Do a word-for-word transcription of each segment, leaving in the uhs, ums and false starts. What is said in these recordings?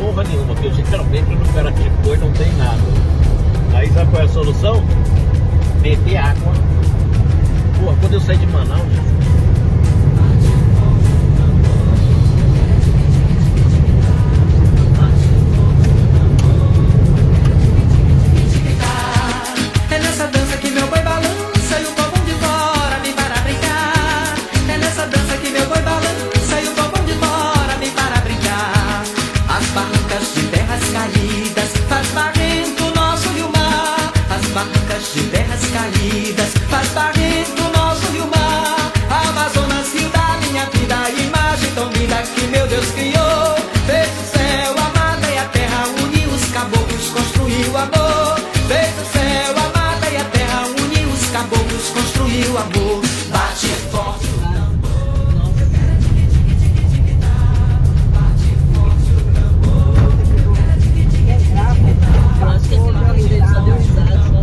porra nenhuma, porque geralmente no Caraticoi não tem nada. Aí sabe qual é a solução? Beber água. Pô, quando eu saí de Manaus, é nessa dança que meu boi balança e o povão de fora vem para brincar. É nessa dança que meu boi balança e o povão de fora vem para brincar. As barrancas de terras caídas faz barrento o nosso rio mar. As barrancas de terras caídas faz barrento o nosso rio mar. Amazonas, rio da minha vida, imagem tão linda que meu Deus criou. Fez o céu, a mata e a terra, uniu os caboclos, construiu amor. Fez o céu, a mata e a terra, uniu os caboclos, construiu amor. Bate forte o tambor. Bate forte o tambor. Eu acho que esse nome dele só deu risada, só.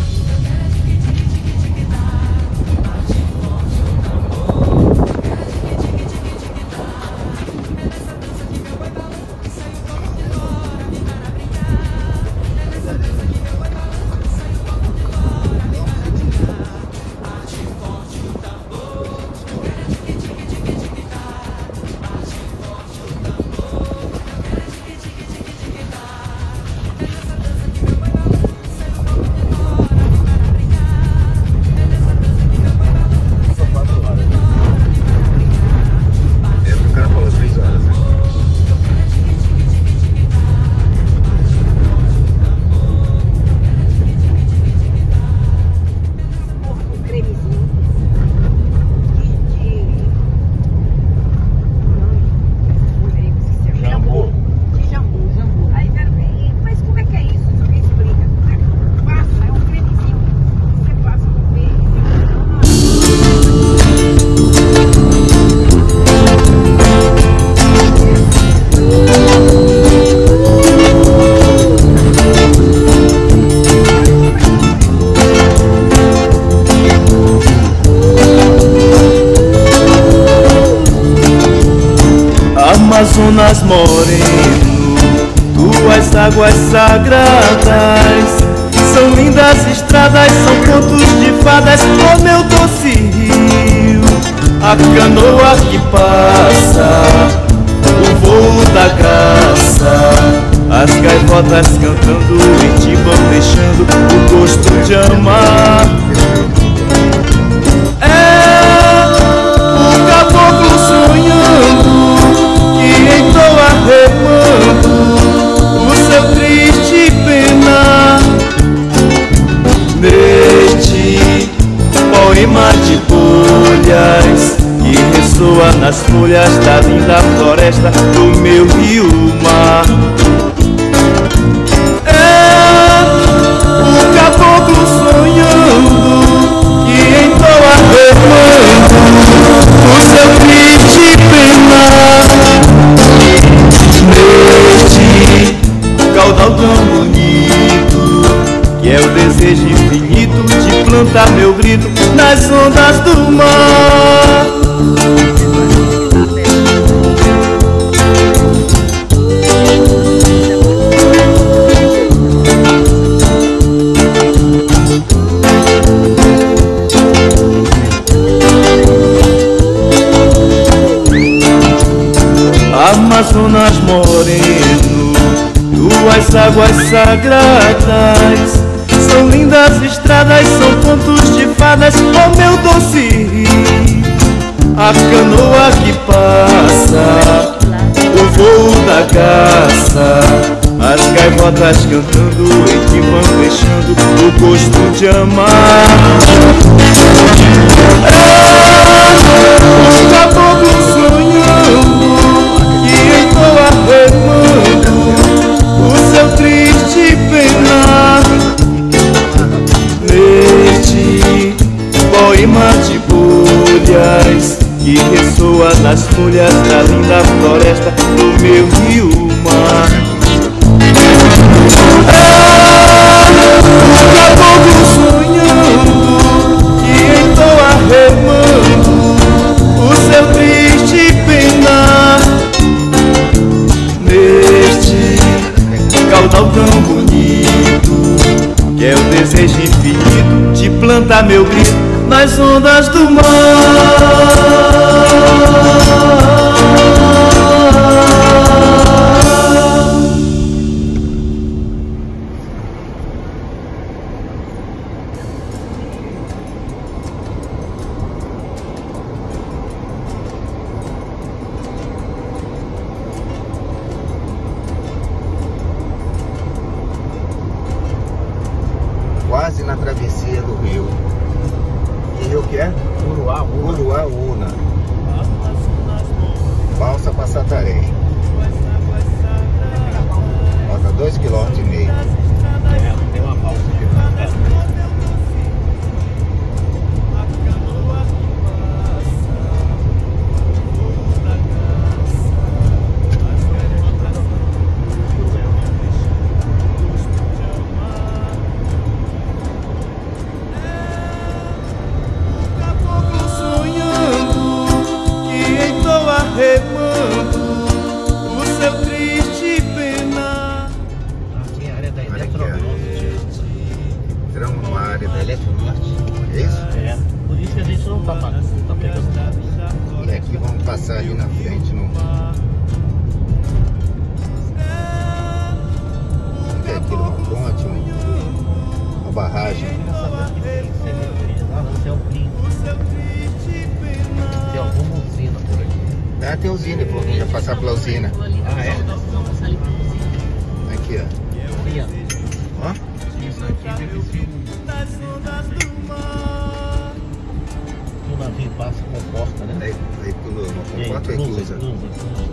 Amazonas moreno, tuas águas sagradas são lindas estradas, são contos de fadas, oh meu doce rio. A canoa que passa, o voo da graça, as gaivotas cantando e te vão deixando o gosto de amar. É o caboclo sonhando que entoa remando o seu triste penar. Neste poema de folhas que ressoa nas folhas da linda floresta do meu rio mar. É o caboclo sonhando que entoa remando o seu triste penar. Neste caudal tão bonito que é o desejo infinito de plantar meu grito nas ondas do mar. Amazonas moreno, tuas águas sagradas são lindas estradas, são contos de fadas, oh meu doce rio. A canoa que passa, o voo da caça, as gaivotas cantando e que vão deixando o gosto de amar. É o caboclo sonhando que entoa remando o seu triste penar. Neste poema de folhas que ressoa nas folhas da linda floresta do meu rio mar. É o caboclo sonhando que entoa remando o seu triste penar. Neste canta meu grito nas ondas do mar. Quase na travessia do rio. Que rio que é? Uruaúna. Uruaúna. Balsa para Santarém. Falta dois quilômetros e meio. É, tem uma balsa aqui. O seu triste pena. Aqui é a área da Olha aqui, Eletronorte. Entramos numa área Da da Eletronorte. É isso? É. Por isso que a gente não tá, não tá pegando nada. E aqui vamos passar ali na frente no. Não tem aqui uma ponte, um- uma barragem. Ah, não tem um pingo. Tem alguma usina por aqui. Ah, tem usina, pô. Já passar pela usina. Ah, é? Aqui, ó. Ali, ó. Ó. Isso aqui deve ser um... Que o navio passa com porta, né? Aí, aí pulou. E aí, Quatro cruza, reclusa. cruza, cruza.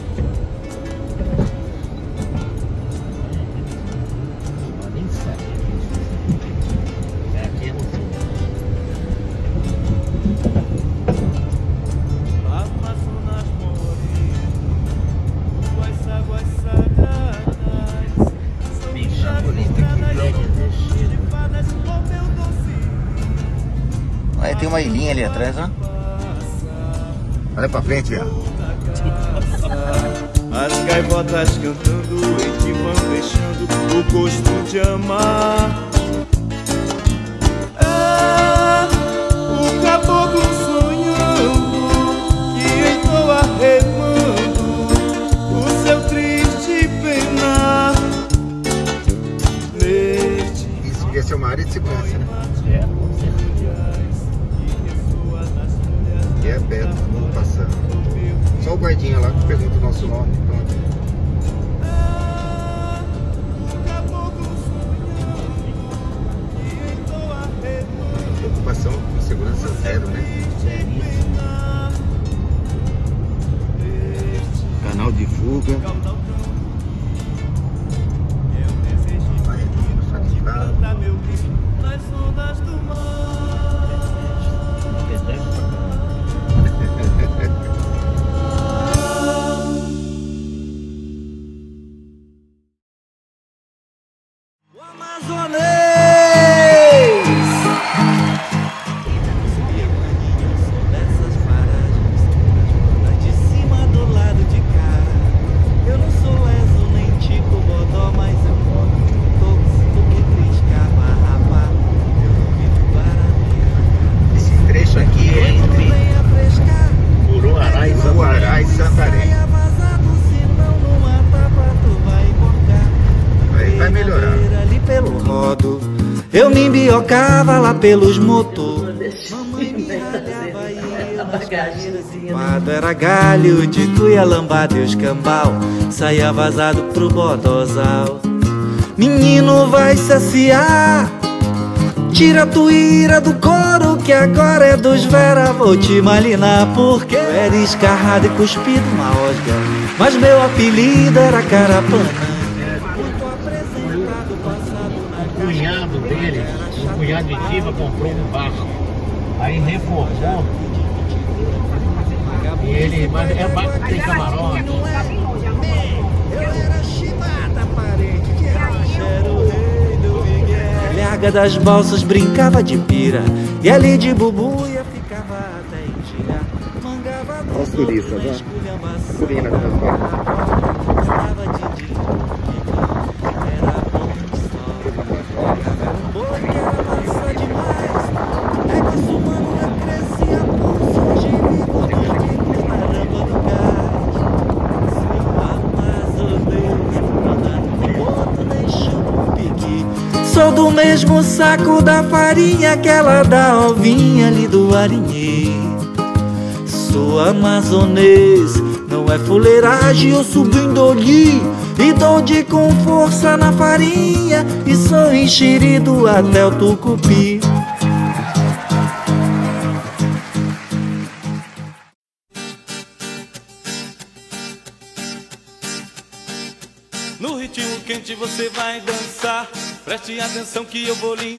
Ah, nem sabe. É, aqui é no fundo. Amazonas morre, tuas águas sagradas são Bicho, bonito de fadas, oh meu doce. Olha, tem uma ilhinha ali atrás, ó. Olha pra frente, ó. As gaivotas cantando e que vão deixando o gosto de amar. É o caboclo sonhando que entoa remando o seu triste penar. Neste Isso devia ser uma área de segurança, né? É, com certeza. E é perto, vamos passando. Só o guardinha lá que pergunta o nosso nome. Pronto. Preocupação com segurança zero, né? Canal de fuga. Vai, só de carro. nas ondas do mar. O amazonês sou dessas paragens, das de cima do lado de cá. Eu não sou leso nem tico bodó, mas eu boto um toco que triscava rapá. Eu não vivo para Esse trecho aqui é entre venha frescar. Uruará e Uruará e Santarém. Saia vazado, senão numa tapa tu vai emborcar. Aí vai melhorar. Ali pelo rodo, eu me embiocava lá pelos motor. Mamãe me ralhava e eu nas cadeiras quadro era galho de cuia lambada e os cambal saía vazado pro bodozal. Menino vai saciar, tira a tuíra do couro que agora é dos Vera. Vou te malinar porque eu era escarrado e cuspido uma osga, mas meu apelido era Carapana. O cunhado dele, o cunhado de Tiva, comprou um barco. Aí reformou. E ele, mas é barco que tem camarote. Lhaga das balsas brincava de pira, e ali de bubuia ficava até em dia. Mangava Olha os turistas, ó. Subindo aqui nas barcas. Estava de dia, era bom sol. Era um boi que era massa demais. Sou do mesmo saco da farinha, aquela da ovinha ali do arinheiro. Sou amazonês, não é fuleiragem, eu subindo ali e dou de com força na farinha, e sou enxerido até o tucupi. No ritmo quente você vai dançar, preste atenção que eu vou lhe